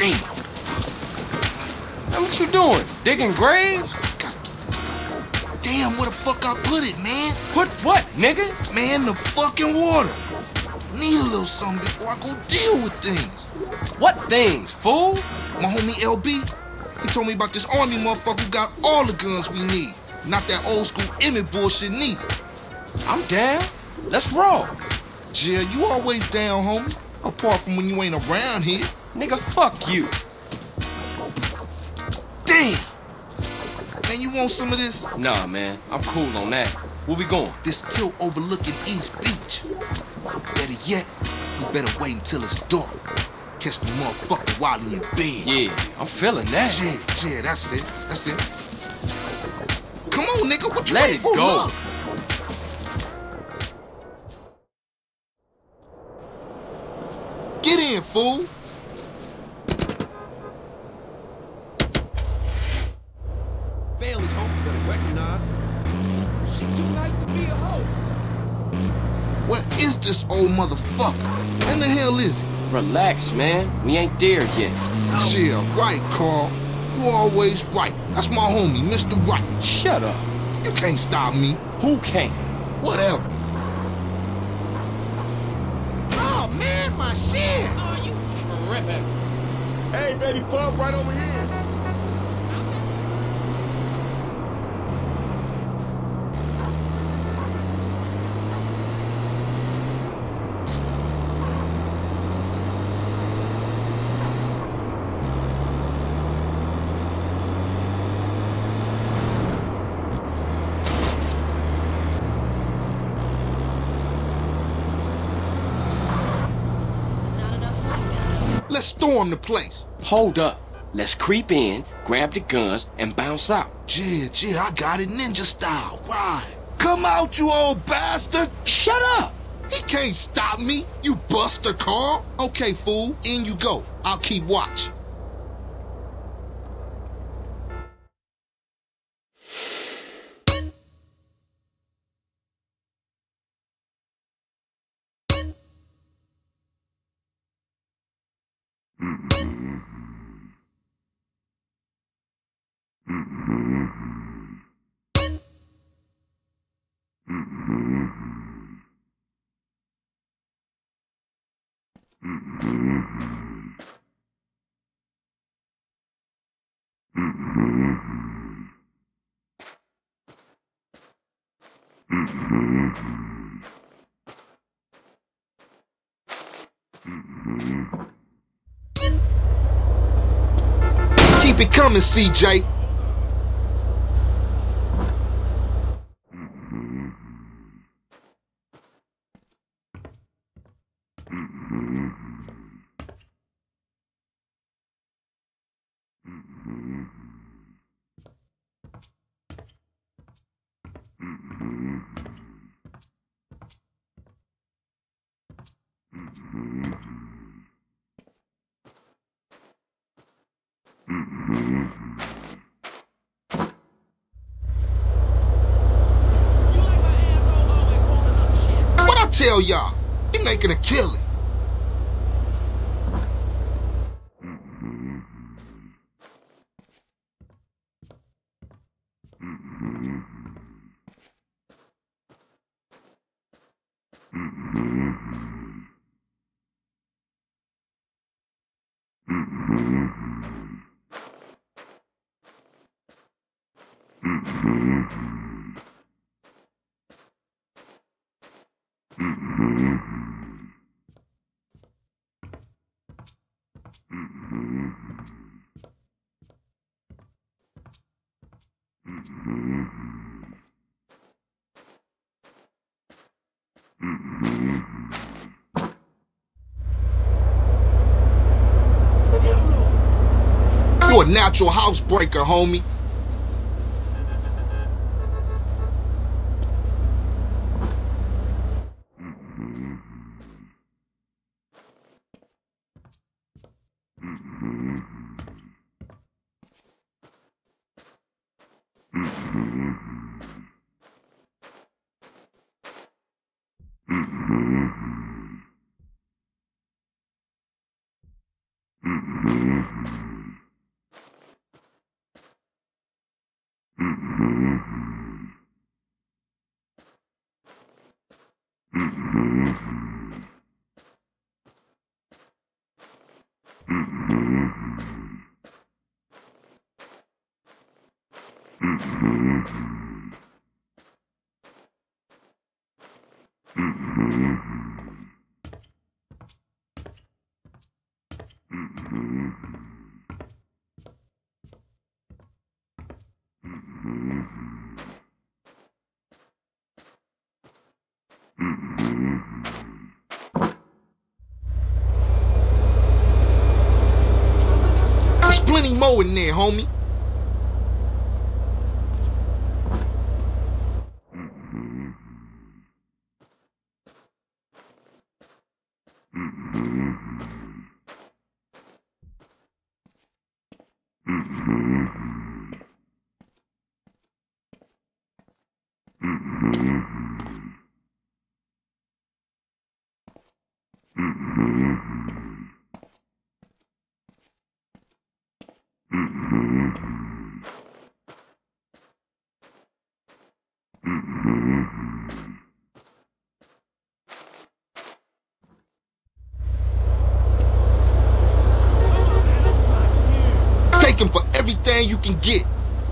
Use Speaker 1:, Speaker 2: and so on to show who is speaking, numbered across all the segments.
Speaker 1: Damn.
Speaker 2: Man, what you doing? Digging graves?
Speaker 1: Damn, where the fuck I put it, man?
Speaker 2: Put what, nigga?
Speaker 1: Man, the fucking water. Need a little something before I go deal with things.
Speaker 2: What things, fool?
Speaker 1: My homie LB, he told me about this army motherfucker who got all the guns we need. Not that old school Emmett bullshit neither.
Speaker 2: I'm down. Let's roll.
Speaker 1: Jill, you always down, homie. Apart from when you ain't around here.
Speaker 2: Nigga, fuck you.
Speaker 1: Damn! Man, you want some of this?
Speaker 2: Nah, man. I'm cool on that. Where we going?
Speaker 1: This tilt overlooking East Beach. Better yet, you better wait until it's dark. Catch the motherfucker while he in bed.
Speaker 2: Yeah, I'm feeling that.
Speaker 1: Yeah, that's it. That's it. Come on, nigga. What you
Speaker 2: Let
Speaker 1: waiting
Speaker 2: it
Speaker 1: for?
Speaker 2: go.
Speaker 1: Look. Get in, fool.
Speaker 3: Bailey's home, you better recognize.
Speaker 4: She too nice to be a hoe.
Speaker 1: Where is this old motherfucker? Where the hell is he?
Speaker 2: Relax, man. We ain't there yet.
Speaker 1: Yeah, right, Carl. You always right. That's my homie, Mr. Right.
Speaker 2: Shut up.
Speaker 1: You can't stop me.
Speaker 2: Who can't?
Speaker 1: Whatever.
Speaker 4: Oh, man, my shit. Oh, you tripping.
Speaker 3: Hey, baby, pub right over here.
Speaker 1: Let's storm the place.
Speaker 2: Hold up. Let's creep in, grab the guns, and bounce out.
Speaker 1: Yeah, I got it ninja style. Right. Come out, you old bastard.
Speaker 2: Shut up!
Speaker 1: He can't stop me, you buster, Carl. Okay, fool, in you go. I'll keep watch. Keep it coming, CJ. What I tell y'all? He making a killing. You a natural housebreaker, homie. There's plenty more in there, homie. Take him for everything you can get.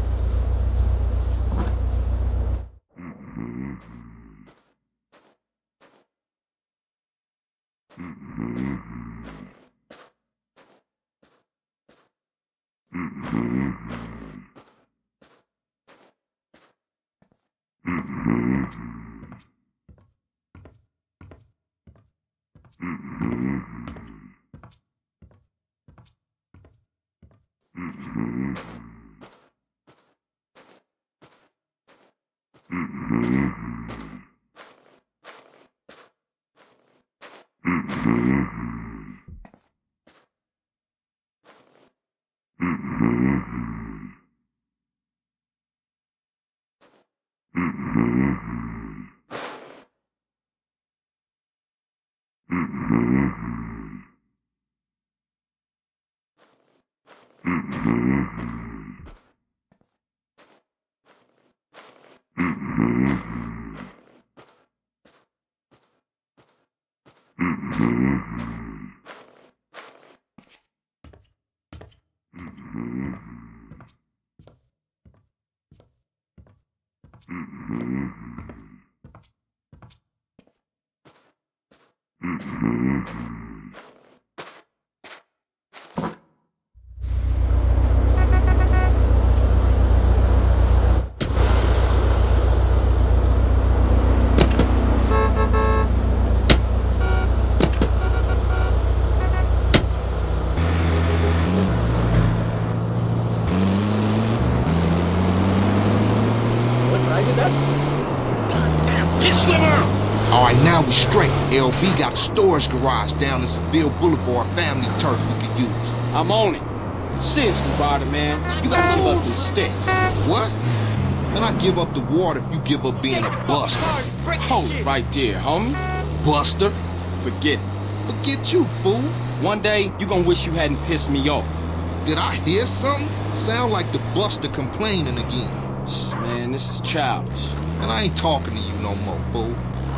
Speaker 1: Alright, now we straight. LB got a storage garage down in Seville Boulevard family turf we could use.
Speaker 2: I'm on it. Seriously, Ryder, man. You gotta give up them sticks.
Speaker 1: What? Man, I give up the water if you give up being a buster.
Speaker 2: Hold it right there, homie.
Speaker 1: Buster?
Speaker 2: Forget it.
Speaker 1: Forget you, fool.
Speaker 2: One day, you gonna wish you hadn't pissed me off.
Speaker 1: Did I hear something? Sound like the buster complaining again.
Speaker 2: Man, this is childish.
Speaker 1: And I ain't talking to you no more, fool.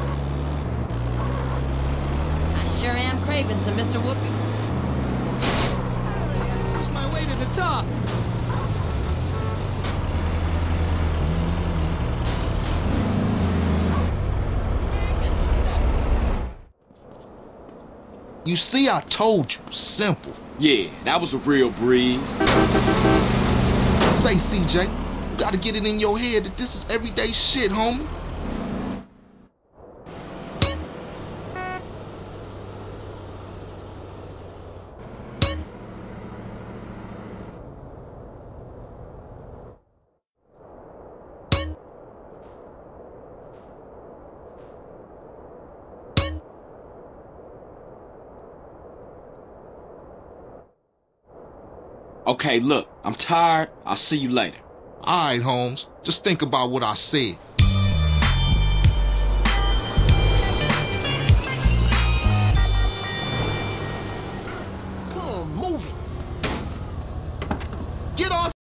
Speaker 5: I sure am craving some Mr. Whoopi.
Speaker 4: Push my way to the top.
Speaker 1: You see, I told you. Simple.
Speaker 2: Yeah, that was a real breeze.
Speaker 1: Say, CJ, you gotta get it in your head that this is everyday shit, homie.
Speaker 2: Okay, look, I'm tired. I'll see you later.
Speaker 1: Alright, Holmes. Just think about what I said.
Speaker 4: Come on, move it. Get off